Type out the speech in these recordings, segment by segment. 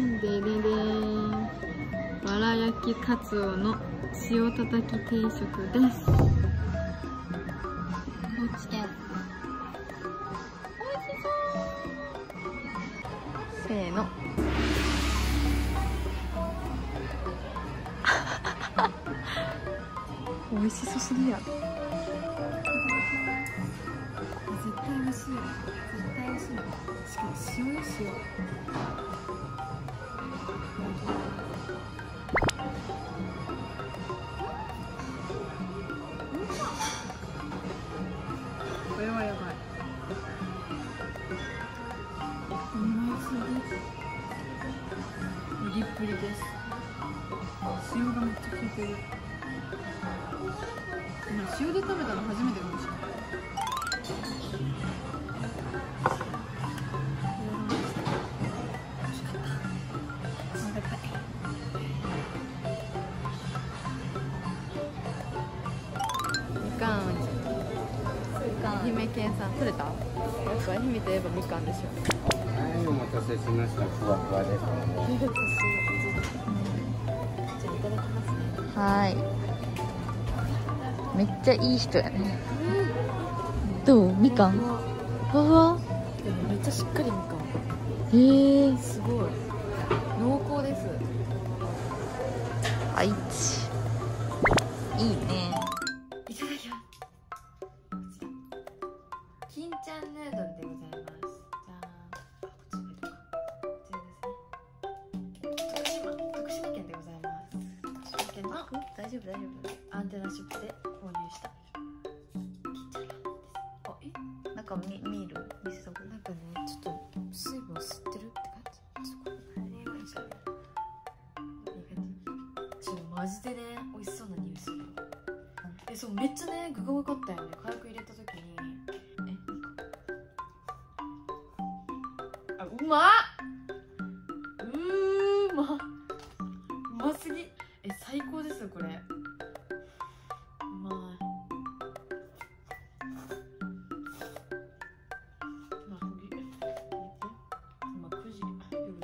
でででーん、わら焼きかつおの塩たたき定食です。高知県。おいしそう。せーの。美味しそうすぎや。絶対美味しいよ。絶対美味しいよ。しかも塩よ、塩。これはやばい。うますぎ。プリプリです。塩がめっちゃ効いてる。塩で食べたの初めてかもしれない。愛媛県産取れた？やっぱ愛媛といえばみかんでしょ。 はい、お待たせしました。ふわふわですね。 じゃあいただきますね。 はい。めっちゃいい人やね。どう？みかん？ふわふわ？ でもめっちゃしっかりみかん。すごい。濃厚です。 愛知。いいね。 いただきます。金ちゃんヌードルでございます。じゃあ、こちらです。徳島県でございます。徳島県の大丈夫大丈夫。 アンテナショップで購入した金ちゃんラーメンです。あ、 なんか見る？見せたことなんかね、ちょっと水分を吸ってるって感じ。ちょっとこれいい感じだね。いい感じ。ちょっとマジでね、美味しそうな匂いする。そう、めっちゃね、具が多かったよね。火薬入れた時に。あ、うまっ。うますぎ。最高ですよこれ。うまい。今9時、夜の。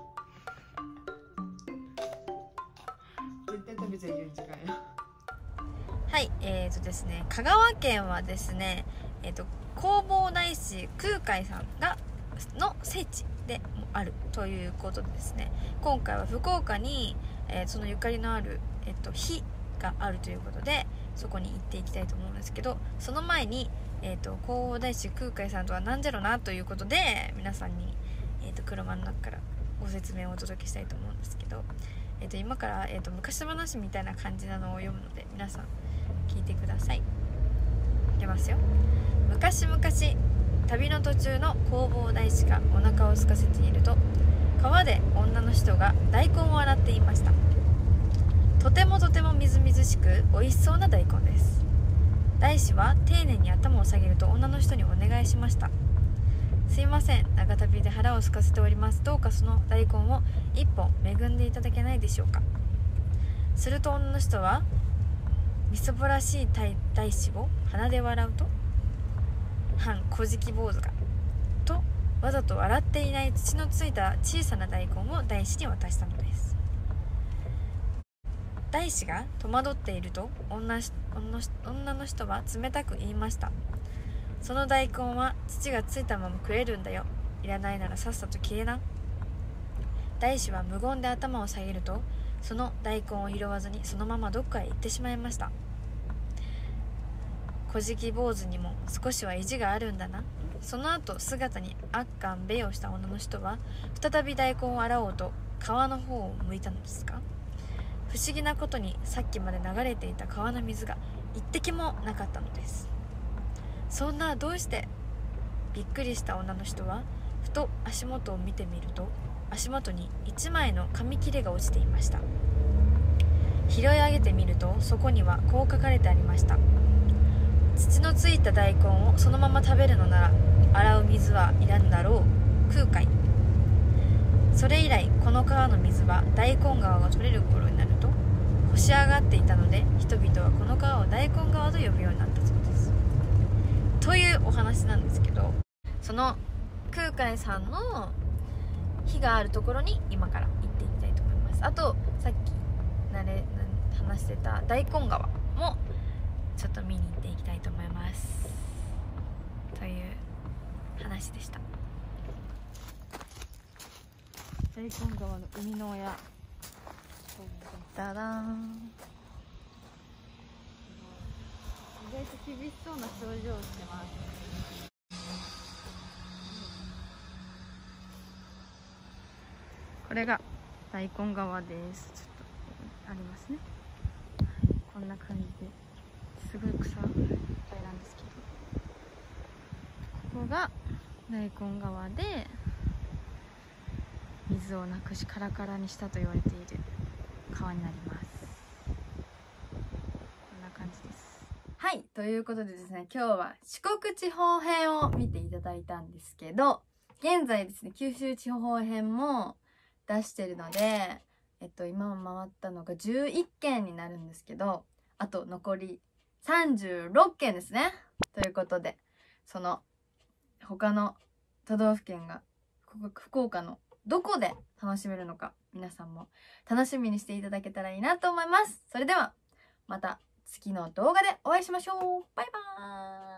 絶対食べちゃいけない時間や。 はい、ですね、香川県はですね、弘法大師空海さんの聖地でもあるということでですね、今回は福岡に、そのゆかりのある、碑があるということで、そこに行っていきたいと思うんですけど、その前に、弘法大師空海さんとは何じゃろなということで、皆さんに、車の中からご説明をお届けしたいと思うんですけど、今から、昔話みたいな感じなのを読むので、皆さん聞いてください。いきますよ。昔々、旅の途中の弘法大師がお腹を空かせていると、川で女の人が大根を洗っていました。とてもみずみずしく美味しそうな大根です。大師は丁寧に頭を下げると女の人にお願いしました。すいません、長旅で腹を空かせております。どうかその大根を一本恵んでいただけないでしょうか。すると女の人はみそぼらしい大師を鼻で笑うと、反小じき坊主がとわざと洗っていない土のついた小さな大根を大師に渡したのです。大師が戸惑っていると女の人は冷たく言いました。その大根は土がついたまま食えるんだよ。いらないならさっさと消えな。大師は無言で頭を下げると、その大根を拾わずにそのままどっかへ行ってしまいました。小じき坊主にも少しは意地があるんだな。その後姿にあっかんべいをした女の人は再び大根を洗おうと川の方を向いたのですが、不思議なことにさっきまで流れていた川の水が一滴もなかったのです。そんな、どうして？びっくりした女の人はふと足元を見てみると、足元に一枚の紙切れが落ちていました。拾い上げてみると、そこにはこう書かれてありました。土のついた大根をそのまま食べるのなら洗う水はいらんだろう、空海。それ以来この川の水は大根川が取れる頃になると干し上がっていたので、人々はこの川を大根川と呼ぶようになったそうです。というお話なんですけど、その空海さんの火があるところに今から行っていきたいと思います。あとさっき話してた大根川もちょっと見に行っていきたいと思いますという話でした。大根川の生みの親、ダダーン。意外と厳しそうな表情をしてます。これが大根川です。ちょっとありますね。こんな感じですごい草いっぱいなんですけど、ここが大根川で水をなくしカラカラにしたと言われている川になります。こんな感じです。はい、ということでですね、今日は四国地方編を見ていただいたんですけど、現在ですね九州地方編も出してるので、今回ったのが11件になるんですけど、あと残り36件ですね。ということで、その他の都道府県が福岡のどこで楽しめるのか、皆さんも楽しみにしていただけたらいいなと思います。それではまた次の動画でお会いしましょう。バイバーイ。